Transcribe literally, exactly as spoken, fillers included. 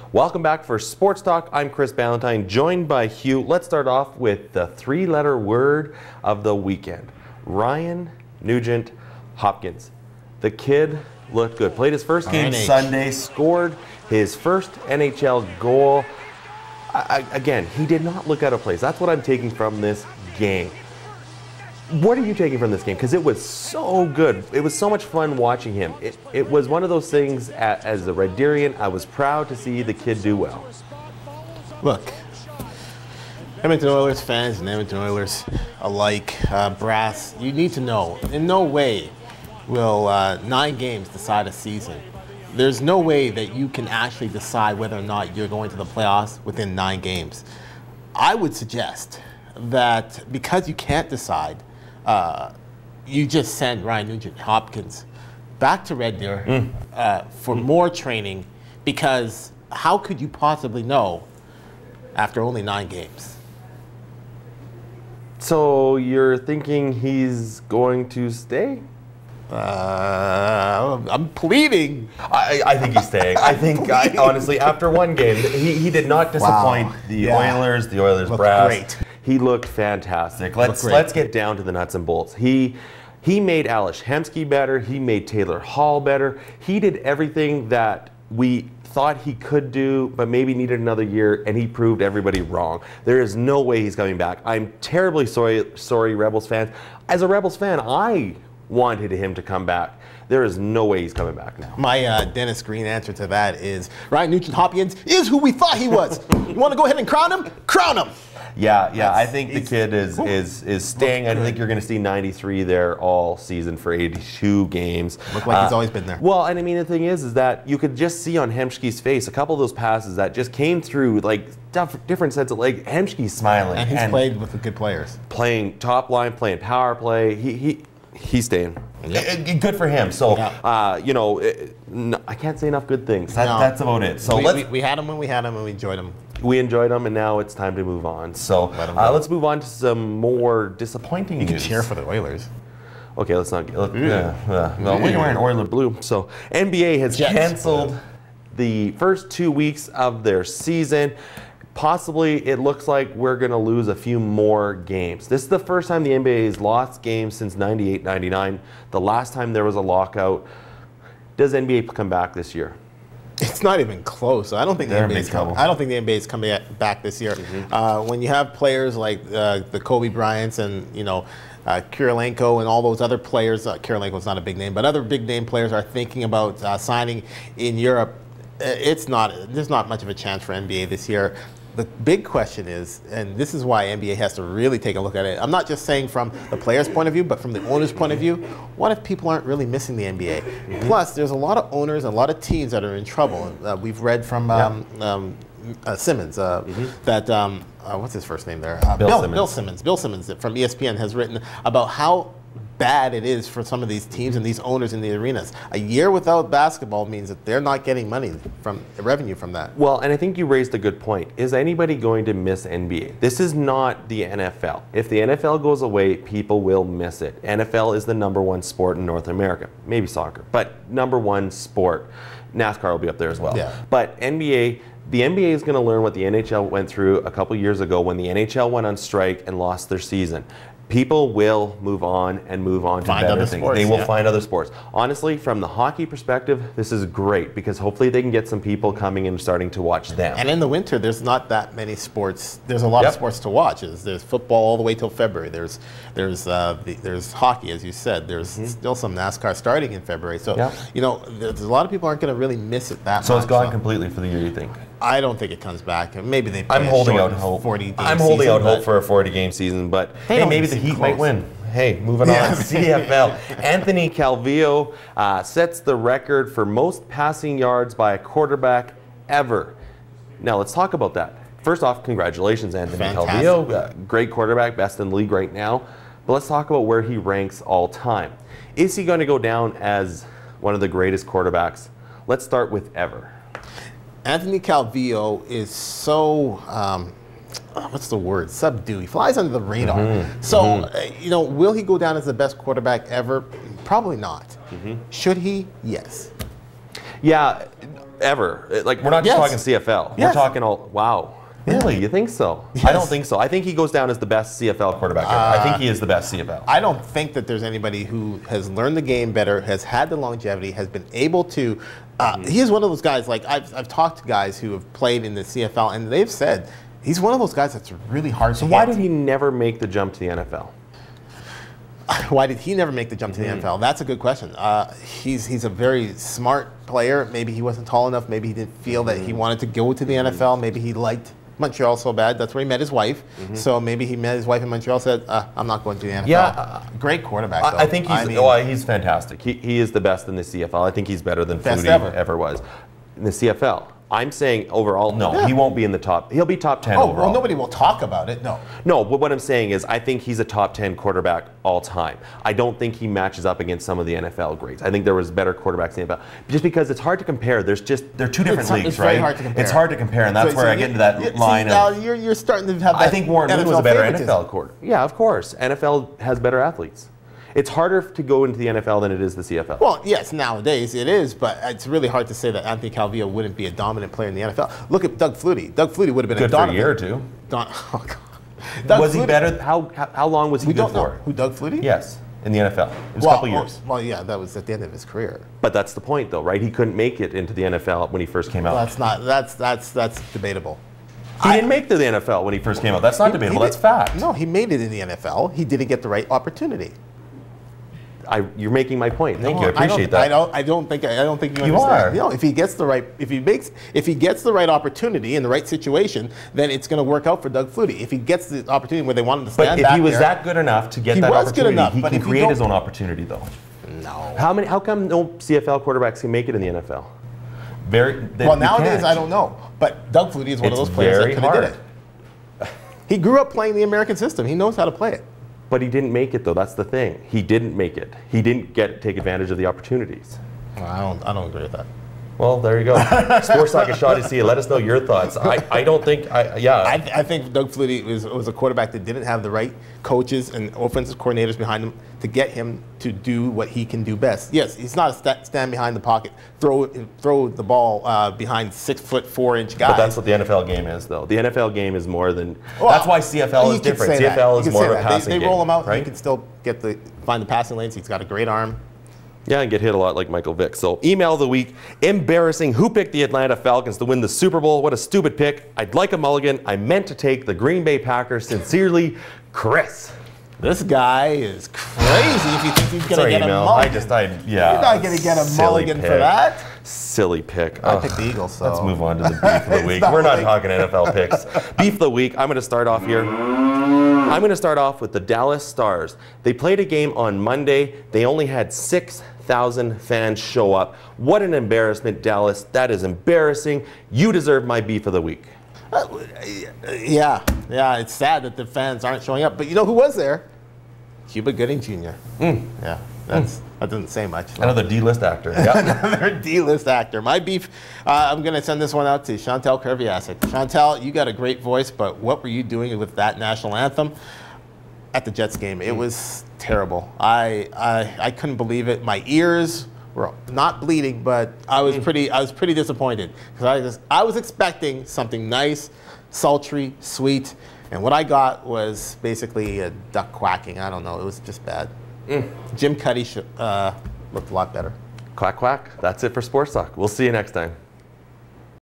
Welcome back for Sports Talk. I'm Chris Ballantyne, joined by Hugh. Let's start off with the three-letter word of the weekend. Ryan Nugent-Hopkins. The kid looked good. Played his first game Sunday, scored his first N H L goal. I, again, he did not look out of place. That's what I'm taking from this game. What are you taking from this game? Because it was so good. It was so much fun watching him. It, it was one of those things, as, as a Red Deerian, I was proud to see the kid do well. Look, Edmonton Oilers fans and Edmonton Oilers alike, uh, brass, you need to know, in no way will uh, nine games decide a season. There's no way that you can actually decide whether or not you're going to the playoffs within nine games. I would suggest that because you can't decide, uh, you just send Ryan Nugent-Hopkins back to Red Deer mm. uh, for mm. more training, because how could you possibly know after only nine games? So you're thinking he's going to stay? Uh, I'm pleading. I, I think he's staying. I think, I, honestly, after one game, he, he did not disappoint wow. the yeah. Oilers, the Oilers Looked brass. Great. He looked fantastic. Let's looked let's get down to the nuts and bolts. He he made Ales Hemsky better. He made Taylor Hall better. He did everything that we thought he could do, but maybe needed another year, and he proved everybody wrong. There is no way he's coming back. I'm terribly sorry, sorry, Rebels fans. As a Rebels fan, I wanted him to come back. There is no way he's coming back now. My uh, Dennis Green answer to that is Ryan Nugent-Hopkins is who we thought he was. You want to go ahead and crown him? Crown him. Yeah, yeah. That's, I think the kid is is is staying. I think you're going to see ninety-three there all season for eighty-two games. Look like uh, he's always been there. Well, and I mean the thing is, is that you could just see on Hemsky's face a couple of those passes that just came through like different sets of like Hemsky's smiling. And he's and played with the good players. Playing top line, playing power play. He he. He's staying. Yep. Good for him. So, yeah. uh, you know, it, no, I can't say enough good things. That, no. That's about it. So we, let's, we, we had him when we had him and we enjoyed him. We enjoyed him, and now it's time to move on. So uh, let's move on to some more disappointing you news. You can cheer for the Oilers. Okay, let's not. Let, yeah. Uh, uh, well, we're wearing Oiler blue. So N B A has Jets. canceled the first two weeks of their season. Possibly, it looks like we're going to lose a few more games. This is the first time the N B A has lost games since ninety-eight ninety-nine. The last time there was a lockout. Does N B A come back this year? It's not even close. I don't think the N B A is coming. I don't think the N B A is coming back this year. Mm-hmm. uh, when you have players like uh, the Kobe Bryants and you know uh, Kirilenko and all those other players, uh, Kirilenko's not a big name, but other big name players are thinking about uh, signing in Europe. It's not. There's not much of a chance for N B A this year. The big question is, and this is why N B A has to really take a look at it. I'm not just saying from the player's point of view, but from the owner's point of view. What if people aren't really missing the N B A? Mm-hmm. Plus, there's a lot of owners and a lot of teams that are in trouble. Uh, we've read from um, yeah. um, uh, Simmons uh, mm-hmm. that, um, uh, what's his first name there? Uh, Bill, Bill, Simmons. Bill Simmons. Bill Simmons from E S P N has written about how bad it is for some of these teams and these owners in the arenas. A year without basketball means that they're not getting money from revenue from that. Well, and I think you raised a good point. Is anybody going to miss N B A? This is not the N F L. If the N F L goes away, people will miss it. N F L is the number one sport in North America. Maybe soccer, but number one sport. NASCAR will be up there as well. Yeah. But N B A, the N B A is going to learn what the N H L went through a couple years ago when the N H L went on strike and lost their season. People will move on and move on to find better other things. Sports, they will yeah. find other sports. Honestly, from the hockey perspective, this is great because hopefully they can get some people coming in and starting to watch them. And in the winter, there's not that many sports. There's a lot yep. of sports to watch. There's, there's football all the way till February. There's there's uh, the, there's hockey, as you said. There's mm-hmm. still some NASCAR starting in February. So yep. you know, there's a lot of people aren't going to really miss it that so much. So it's gone so. completely for the year, you think? I don't think it comes back. Maybe they. Play I'm holding out hope. forty game I'm holding season, out hope for a forty game season, but hey, maybe the Heat close. might win. Hey, moving yeah. on. C F L. Anthony Calvillo uh, sets the record for most passing yards by a quarterback ever. Now let's talk about that. First off, congratulations, Anthony Fantastic. Calvillo. Uh, great quarterback, best in the league right now. But let's talk about where he ranks all time. Is he going to go down as one of the greatest quarterbacks? Let's start with ever. Anthony Calvillo is so, um, what's the word, subdued. He flies under the radar. Mm-hmm. So, mm-hmm. Uh, you know, will he go down as the best quarterback ever? Probably not. Mm-hmm. Should he? Yes. Yeah. ever. Like, we're not just yes. talking C F L. Yes. We're talking all, wow. Really? You think so? Yes. I don't think so. I think he goes down as the best C F L quarterback ever. Uh, I think he is the best C F L. I don't think that there's anybody who has learned the game better, has had the longevity, has been able to. Uh, mm-hmm. He is one of those guys, like I've, I've talked to guys who have played in the C F L, and they've said he's one of those guys that's really hard so to So why hit. did he never make the jump to the N F L? Why did he never make the jump to the mm. N F L? That's a good question. Uh, he's he's a very smart player. Maybe he wasn't tall enough. Maybe he didn't feel mm. that he wanted to go to the mm. N F L. Maybe he liked Montreal so bad. That's where he met his wife. Mm-hmm. So maybe he met his wife in Montreal, said, uh, I'm not going to the N F L. Yeah. Uh, Great quarterback, though. I, I think he's, I mean, oh, he's fantastic. He, he is the best in the C F L. I think he's better than Flutie ever. ever was in the C F L. I'm saying overall, no, yeah. he won't be in the top. He'll be top ten oh, overall. Well, nobody will talk about it, no. No, but what I'm saying is I think he's a top ten quarterback all time. I don't think he matches up against some of the N F L greats. I think there was better quarterbacks in the N F L. Just because it's hard to compare. There's just, they're two different it's, leagues, it's right? Very hard to compare. It's hard to compare, and that's so, where so I get into that you, line see, now of, you're, you're starting to have that I think Warren Moon was a better N F L quarter. Yeah, of course. N F L has better athletes. It's harder to go into the N F L than it is the C F L. Well, yes, nowadays it is, but it's really hard to say that Anthony Calvillo wouldn't be a dominant player in the N F L. Look at Doug Flutie. Doug Flutie would have been good a dominant. for a year or two. Don, oh God. Was Flutie, he better? How, how how long was he we good don't for? Know. Who, Doug Flutie? Yes, in the N F L. It was well, a couple years. Well, well, yeah, that was at the end of his career. But that's the point, though, right? He couldn't make it into the N F L when he first came out. Well, that's not. That's that's that's debatable. He I, didn't make it to the N F L when he first came out. That's not he, debatable. He that's fact. No, he made it in the N F L. He didn't get the right opportunity. I, you're making my point. Thank no, you. I appreciate I that. I don't. I don't think. I don't think you. You understand. are. You know, if he gets the right, if he makes, if he gets the right opportunity in the right situation, then it's going to work out for Doug Flutie. If he gets the opportunity where they want him to stand but if back he was there, that good enough to get he that was opportunity, good enough, he but can if you create don't- his own opportunity, though. No. How many? How come no C F L quarterbacks can make it in the N F L? Very. They, Well, nowadays can't. I don't know, but Doug Flutie is one It's of those players that very could have did hard. it. He grew up playing the American system. He knows how to play it. But he didn't make it, though. That's the thing. He didn't make it. He didn't get take advantage of the opportunities. Well, I don't. I don't agree with that. Well, there you go. Sports Talk is Shaw to see. Let us know your thoughts. I, I don't think. I yeah. I, I think Doug Flutie was, was a quarterback that didn't have the right coaches and offensive coordinators behind him to get him to do what he can do best. Yes, he's not a st stand behind the pocket, throw throw the ball uh, behind six foot four inch guys. But that's what the N F L game is, though. The N F L game is more than. Well, that's why C F L is different. C F L is more of a passing game. They, they roll him out, right? and he can still get the find the passing lanes. He's got a great arm. Yeah, and get hit a lot like Michael Vick. So, email of the week, embarrassing. Who picked the Atlanta Falcons to win the Super Bowl? What a stupid pick. I'd like a mulligan. I meant to take the Green Bay Packers. Sincerely, Chris. This guy is crazy if you think he's going to get email. a mulligan. I just, I, yeah. You're not going to get a mulligan pick. for that. Silly pick. I picked the Eagles, so. Let's move on to the beef of the week. We're not talking N F L picks. Beef of the week, I'm going to start off here. I'm going to start off with the Dallas Stars. They played a game on Monday. They only had six thousand fans show up. What an embarrassment, Dallas. That is embarrassing. You deserve my beef of the week. Uh, yeah, yeah, it's sad that the fans aren't showing up. But you know who was there? Cuba Gooding Junior Mm. Yeah, that's, mm. that doesn't say much. Another D-list actor. Yep. Another D-list actor. My beef, uh, I'm going to send this one out to Chantel Kerviasic. Chantel, you got a great voice, but what were you doing with that national anthem at the Jets game? It was terrible. I, I, I couldn't believe it. My ears were not bleeding, but I was pretty, I was pretty disappointed because I, just, I was expecting something nice, sultry, sweet, and what I got was basically a duck quacking. I don't know. It was just bad. Mm. Jim Cuddy uh, looked a lot better. Quack, quack. That's it for Sports Talk. We'll see you next time.